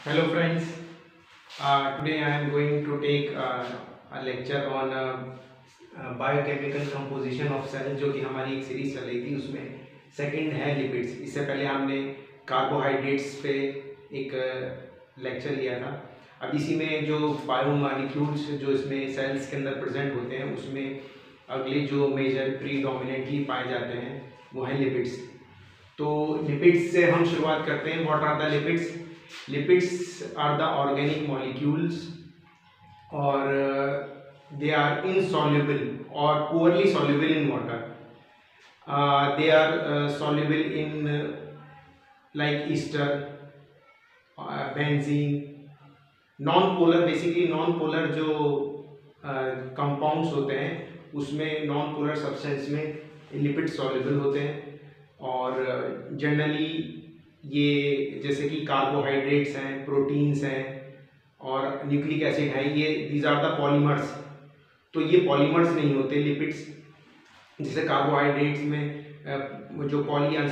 Hello friends, today I am going to take a lecture on biochemical composition of cell, जो कि हमारी एक series चल रही थी। उसमें सेकंड है लिपिड्स। इससे पहले हमने कार्बोहाइड्रेट्स पे एक लेक्चर लिया था। अब इसी में जो बायोमॉलिक्यूल्स जो इसमें सेल्स के अंदर प्रेजेंट होते हैं, उसमें अगले जो मेजर प्रीडोमिनेंटली पाए जाते हैं वो हैं लिपिड्स। तो लिपिड्स से हम शुरुआत करते हैं। What are the lipids? Lipids are the organic molecules or they are insoluble or poorly soluble in water. They are soluble in like ester, benzene, non-polar, basically non-polar जो compounds होते हैं उसमें non-polar substance में lipid soluble होते हैं। और generally ये जैसे कि कार्बोहाइड्रेट्स हैं, प्रोटीन्स हैं और न्यूक्लिक एसिड है, ये दीज आर द पॉलीमर्स। तो ये पॉलीमर्स नहीं होते लिपिड्स। जैसे कार्बोहाइड्रेट्स में जो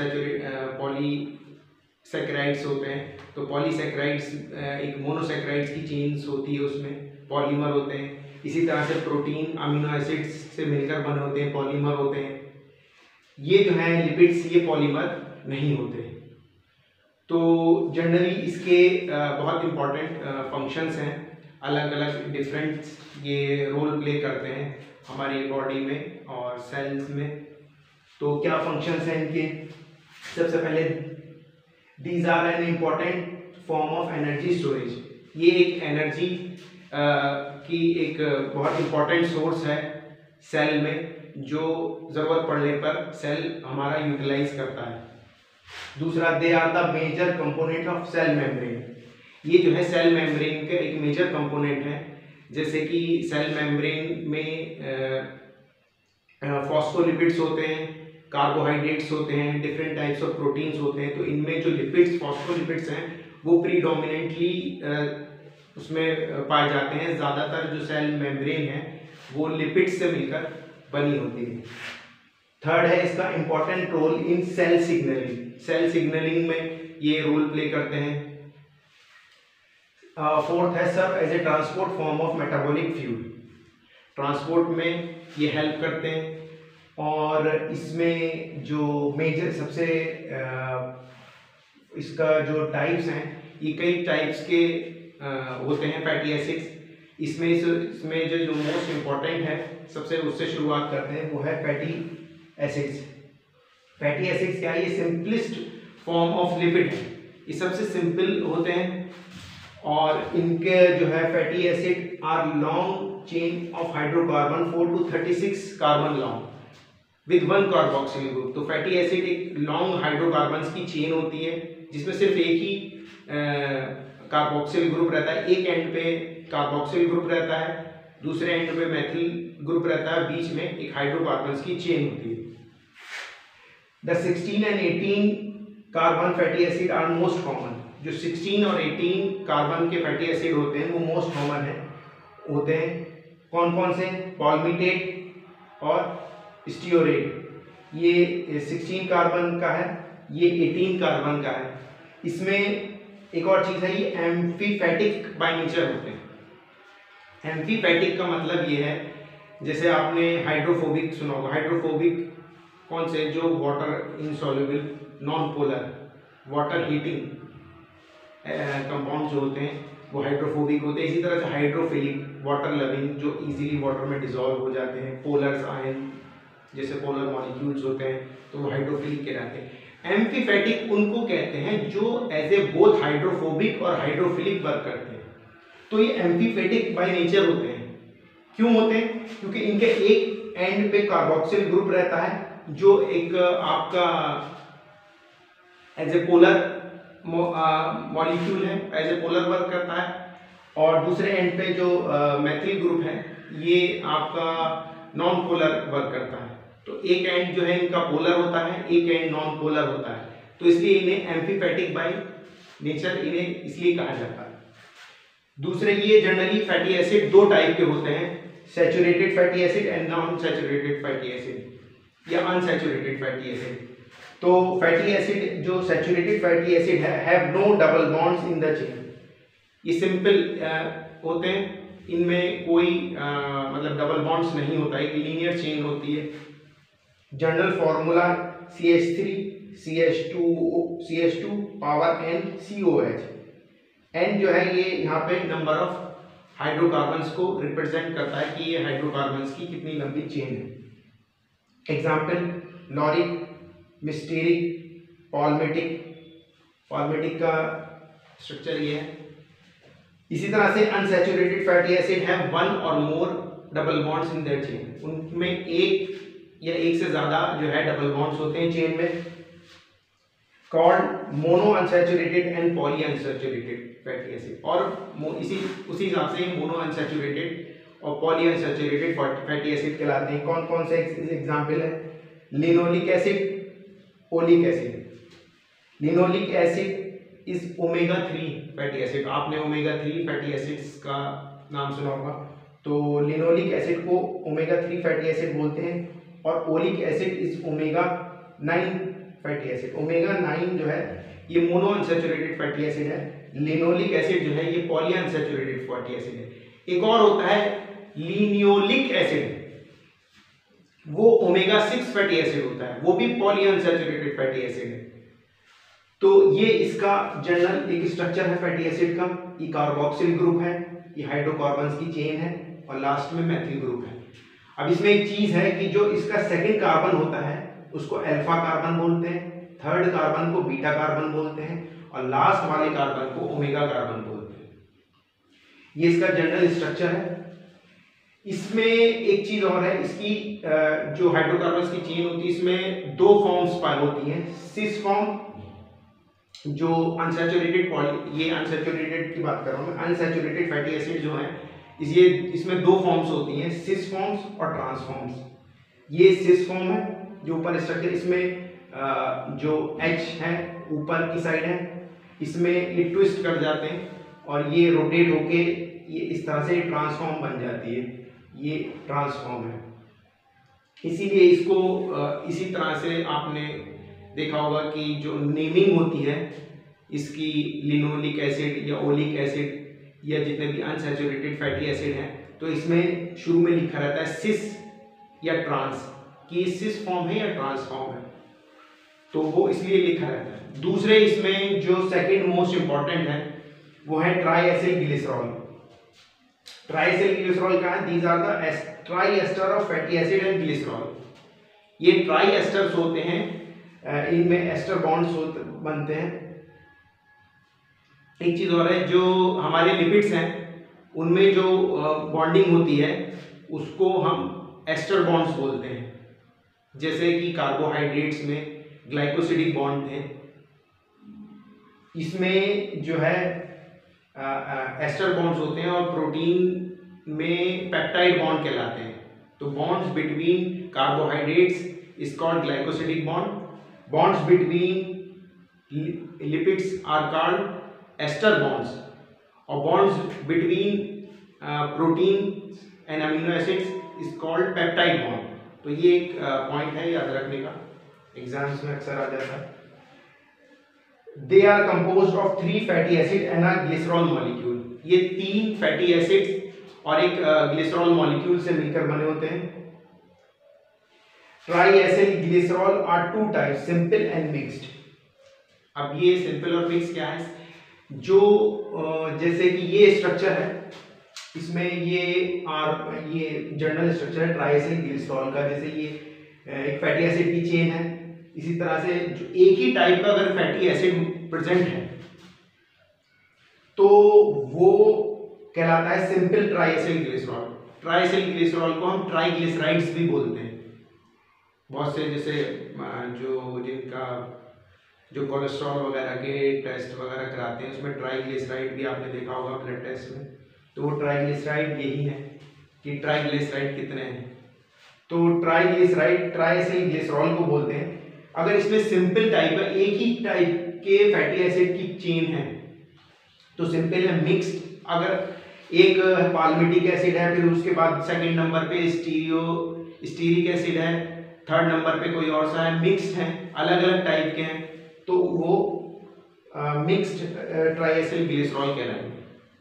पॉलीसैकेराइड्स होते हैं, तो पॉलीसैकेराइड्स एक मोनोसैकेराइड्स की चेन्स होती है, उसमें पॉलीमर होते हैं। इसी तरह से प्रोटीन अमीनो एसिड्स से मिलकर बने होते हैं, पॉलीमर होते हैं। ये जो है लिपिड्स, ये पॉलीमर नहीं होते। तो जनरली इसके बहुत इम्पॉर्टेंट फंक्शंस हैं, अलग अलग डिफरेंट ये रोल प्ले करते हैं हमारी बॉडी में और सेल्स में। तो क्या फंक्शंस हैं इनके? सबसे पहले these are an important form of energy storage. ये एक एनर्जी की एक बहुत इम्पॉर्टेंट सोर्स है सेल में, जो ज़रूरत पड़ने पर सेल हमारा यूटिलाइज करता है। दूसरा, they are the major component of cell membrane. ये जो है सेल मेम्ब्रेन के एक मेजर कंपोनेंट है। जैसे कि सेल मेम्ब्रेन में फॉस्फोलिपिड्स होते हैं, कार्बोहाइड्रेट्स होते हैं, डिफरेंट टाइप्स ऑफ प्रोटीन्स होते हैं। तो इनमें जो लिपिड्स, फॉस्फोलिपिड्स हैं, वो प्रीडोमिनेंटली उसमें पाए जाते हैं। ज़्यादातर जो सेल मेम्ब्रेन है वो लिपिड्स से मिलकर बनी होती है। थर्ड है इसका important role in cell signalling. Cell signalling में ये रोल प्ले करते हैं। फोर्थ है serve as a transport form of metabolic fuel. Transport में ये हेल्प करते हैं। और इसमें जो मेजर सबसे इसका जो टाइप्स हैं, ये कई टाइप्स के होते हैं फैटी एसिड्स। इसमें जो मोस्ट इम्पॉर्टेंट है, सबसे उससे शुरुआत करते हैं, वो है फैटी एसिड्स। फैटी एसिड्स क्या है? ये सिंपलेस्ट फॉर्म ऑफ लिपिड है। ये सबसे सिंपल होते हैं और इनके जो है fatty acid are long chain of hydrocarbon 4 to 36 carbon long with 1 carboxyl group. तो फैटी एसिड एक लॉन्ग हाइड्रोकार्बन्स की चेन होती है जिसमें सिर्फ एक ही कार्बोक्सिल ग्रुप रहता है। एक एंड पे कार्बोक्सिल ग्रुप रहता है, दूसरे एंड पे मेथिल ग्रुप रहता है, बीच में एक हाइड्रोकार्बन्स की चेन होती है। The 16 and 18 carbon fatty acid are most common. जो 16 और 18 कार्बन के फैटी एसिड होते हैं वो मोस्ट कॉमन होते हैं। कौन कौन से? पॉल्मिटेट और स्टियोरेट। ये 16 कार्बन का है, ये 18 कार्बन का है। इसमें एक और चीज़ है, ये एम्फीफैटिक बाय नेचर होते हैं। एम्फीफैटिक का मतलब ये है, जैसे आपने हाइड्रोफोबिक सुना होगा। हाइड्रोफोबिक कौन से? जो water insoluble, non polar, water heating compound जो होते हैं वो हाइड्रोफोबिक होते हैं। इसी तरह से हाइड्रोफिलिक, वाटर लविंग, जो इजीली वाटर में डिसॉल्व हो जाते हैं। पोलर्स आयन जैसे पोलर मॉलिक्यूल्स होते हैं, तो वो हाइड्रोफिलिक के रहते हैं। एम्फीफैटिक उनको कहते हैं जो एज ए बोथ हाइड्रोफोबिक और हाइड्रोफिलिक वर्क करते हैं। तो ये एम्फीफैटिक बाय नेचर होते हैं। क्यों होते हैं? क्योंकि इनके एक एंड पे कार्बोक्सिल ग्रुप रहता है, जो एक आपका एज ए पोलर मॉलिक्यूल है, एज ए पोलर वर्क करता है। और दूसरे एंड पे जो मेथिल ग्रुप है, ये आपका नॉन पोलर वर्क करता है। तो एक एंड जो है इनका पोलर होता है, एक एंड नॉन पोलर होता है। तो इसलिए इन्हें एम्फीफैटिक बाय नेचर इन्हें इसलिए कहा जाता है। दूसरे, ये जनरली फैटी एसिड दो टाइप के होते हैं, saturated fatty acid and non saturated fatty acid या अनसैचुरेटेड फैटी एसिड। तो फैटी एसिड जो सैचुरेटेड फैटी एसिड है have no double bonds in the chain. ये सिंपल होते हैं, इनमें कोई मतलब डबल बॉन्ड्स नहीं होता, एक लीनियर चेन होती है। General formula CH3 CH2 power N COH। N जो है ये यहाँ पे नंबर ऑफ हाइड्रोकार्बन्स को रिप्रेजेंट करता है कि ये हाइड्रोकार्बन्स की कितनी लंबी चेन है। Example lauric, मिस्टेरिक, पॉल्मेटिक। पॉल्मेटिक का स्ट्रक्चर ये है। इसी तरह से अनसैचुरेटेड फैटी एसिड है वन और more double bonds in their chain, उनमें एक या एक से ज्यादा जो है डबल बॉन्ड्स होते हैं चेन में, called mono unsaturated and poly unsaturated fatty acid. और उसी हिसाब से मोनो अनसैचुरेटेड और पॉली अनसैचुरेटेड फैटी एसिड कहलाते हैं। कौन कौन से एग्जाम्पल है? Linoleic acid, oleic acid. Linoleic acid is omega 3 fatty acid. आपने ओमेगा 3 फैटी एसिड्स का नाम सुना होगा, तो लिनोलिक एसिड को ओमेगा 3 फैटी एसिड बोलते हैं। और oleic acid is omega 9 fatty acid. Omega 9 जो है ये मोनो अनसैचुरेटेड फैटी एसिड है, लिनोलिक एसिड जो है ये पॉली अनसैचुरेटेड फैटी एसिड है। एक और होता है लिनियोलिक एसिड, वो ओमेगा 6 फैटी एसिड होता है, वो भी पॉली अनसैचुरेटेड फैटी एसिड है। तो ये इसका जनरल एक स्ट्रक्चर है फैटी एसिड का। ये कार्बोक्सिल ग्रुप है, ये हाइड्रोकार्बन्स की चेन है और लास्ट में मैथिल ग्रुप है। अब इसमें एक चीज है कि जो इसका सेकंड कार्बन होता है उसको अल्फा कार्बन बोलते हैं, थर्ड कार्बन को बीटा कार्बन बोलते हैं और लास्ट वाले कार्बन को ओमेगा कार्बन बोलते हैं। ये इसका जनरल स्ट्रक्चर है। इसमें एक चीज और है, इसकी जो हाइड्रोकार्बन्स की चेन होती है इसमें दो फॉर्म्स पाई होती हैं। सिस फॉर्म जो अनसैचुरेटेड पॉली, ये अनसैचुरेटेड की बात कर रहा हूं मैं, अनसैचुरेटेड फैटी एसिड जो है इसमें दो फॉर्म्स होती हैं, सिस फॉर्म्स और ट्रांस फॉर्म्स। ये सिस फॉर्म है जो ऊपर स्ट्रक्चर, इसमें जो H है ऊपर की साइड है, इसमें ये ट्विस्ट कर जाते हैं और ये रोटेट होके ये इस तरह से ट्रांसफॉर्म बन जाती है, ये ट्रांसफॉर्म है। इसीलिए इसको इसी तरह से आपने देखा होगा कि जो नेमिंग होती है इसकी, लिनोलिक एसिड या ओलिक एसिड या जितने भी अनसैचुरेटेड फैटी एसिड हैं, तो इसमें शुरू में लिखा रहता है सिस या ट्रांस, कि सिस फॉर्म है या ट्रांस फॉर्म है, तो वो इसलिए लिखा रहता है। दूसरे इसमें जो सेकंड मोस्ट इंपॉर्टेंट है वो है tri acyl glycerol. Tri acyl glycerol क्या है? These are the tri ester of fatty acid and glycerol. ये ट्राई एस्टर्स होते हैं, इनमें एस्टर बॉन्ड्स बनते हैं। एक चीज और है, जो हमारे लिपिड्स हैं उनमें जो बॉन्डिंग होती है उसको हम एस्टर बॉन्ड्स बोलते हैं। जैसे कि कार्बोहाइड्रेट्स में ग्लाइकोसिडिक बॉन्ड थे, इसमें जो है एस्टर बॉन्ड्स होते हैं और प्रोटीन में पेप्टाइड बॉन्ड कहलाते हैं। तो bonds between carbohydrates is called glycosidic bond, bonds between lipids are called ester bonds और bonds between proteins and amino acids is called peptide bond। तो ये एक पॉइंट है याद रखने का, एग्जाम्स में अक्सर आ जाता है। They are composed of 3 fatty acid and a glycerol molecule। ये 3 फैटी एसिड्स और एक ग्लिसरॉल मॉलिक्यूल से मिलकर बने होते हैं। Triacyl glycerol are 2 types, simple and mixed. अब ये सिंपल और मिक्स क्या है? जो जैसे कि ये स्ट्रक्चर है, इसमें ये जनरल स्ट्रक्चर है ट्राईएसिल ग्लिसरॉल का। जैसे ये एक फैटी एसिड की चेन है, इसी तरह से जो एक ही टाइप का अगर फैटी एसिड प्रेजेंट है तो वो कहलाता है simple triacyl glycerol. Triacyl glycerol को हम ट्राइग्लिसराइड्स भी बोलते हैं। बहुत से जैसे जिनका जो कोलेस्ट्रॉल वगैरह के टेस्ट वगैरह कराते हैं उसमें ट्राइग्लिसराइड भी आपने देखा होगा ब्लड टेस्ट में, तो वो ट्राइग्लिसराइड यही है कि ट्राइग्लिसराइड कितने हैं। तो ट्राइग्लिसराइड ट्राईएसिल ग्लिसरॉल को बोलते हैं। अगर इसमें सिंपल टाइप है, एक ही टाइप के फैटी एसिड की चेन है तो सिंपल है। मिक्स्ड, अगर एक पाल्मिटिक एसिड है, फिर उसके बाद सेकंड नंबर पे स्टीरिक एसिड है, थर्ड नंबर पे कोई और सा है, मिक्स्ड है, अलग अलग टाइप के हैं, तो वो मिक्स्ड ट्राईएसिल ग्लिसरॉल कहलाएंगे।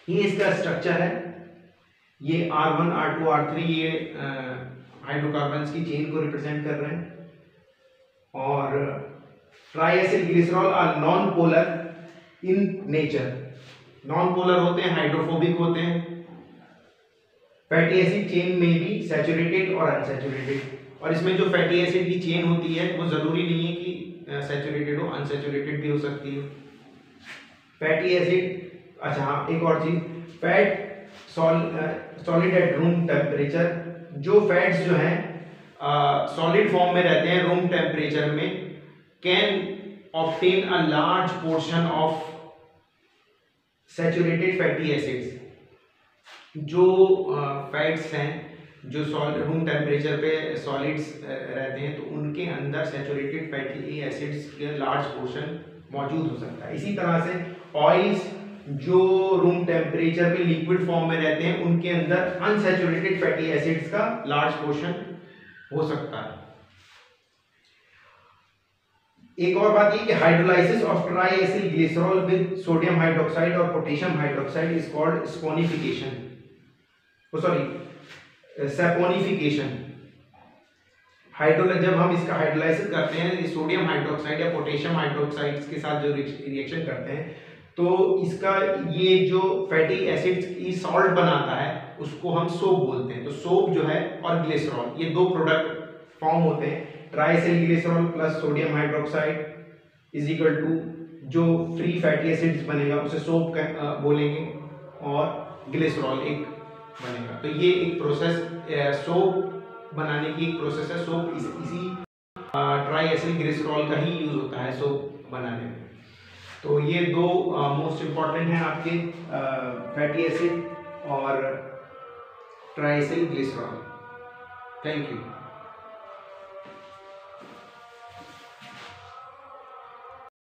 ये इसका स्ट्रक्चर है। ये R1 R2 R3 ये हाइड्रोकार्बन्स की चेन को रिप्रेजेंट कर रहे हैं। और triacyl glycerol are non polar in nature. Non polar होते हैं, हाइड्रोफोबिक होते हैं। फैटी एसिड चेन में भी सैचुरेटेड और अनसैचुरेटेड। और इसमें जो फैटी एसिड की चेन होती है वो जरूरी नहीं है कि सैचुरेटेड हो, अनसैचुरेटेड भी हो सकती है। फैटी एसिड, अच्छा हाँ एक और चीज, fat solid at room temperature. जो फैट्स जो हैं सॉलिड फॉर्म में रहते हैं रूम टेम्परेचर में, can obtain a large portion of saturated fatty acids. जो फैट्स हैं जो रूम टेम्परेचर पे सॉलिड्स रहते हैं, तो उनके अंदर सैचुरेटेड फैटी एसिड्स के लार्ज पोर्शन मौजूद हो सकता है। इसी तरह से ऑयल्स जो रूम टेम्परेचर पे लिक्विड फॉर्म में रहते हैं, उनके अंदर अनसैचुरेटेड फैटी एसिड्स का लार्ज पोर्शन हो सकता है। एक और बात ये कि hydrolysis of triacyl glycerol with sodium hydroxide और potassium hydroxide is called saponification, saponification. जब हम इसका हाइड्रोलाइसिस करते हैं सोडियम हाइड्रोक्साइड या पोटेशियम हाइड्रोक्साइड के साथ जो रिएक्शन करते हैं, तो इसका ये जो फैटी एसिड्स की सॉल्ट बनाता है उसको हम सोप बोलते हैं। तो सोप जो है और ग्लिसरॉल, ये दो प्रोडक्ट फॉर्म होते हैं। Triacyl glycerol plus sodium hydroxide is equal to जो फ्री फैटी एसिड्स बनेगा उसे सोप बोलेंगे, और ग्लिसरॉल एक बनेगा। तो ये एक प्रोसेस, सोप बनाने की एक प्रोसेस है। सोप इसी ट्राइएसिल ग्लिसरॉल का ही यूज होता है सोप बनाने में। तो ये दो मोस्ट इम्पॉर्टेंट हैं आपके, फैटी एसिड और ट्राइएसिल ग्लिसरॉल। Thank you.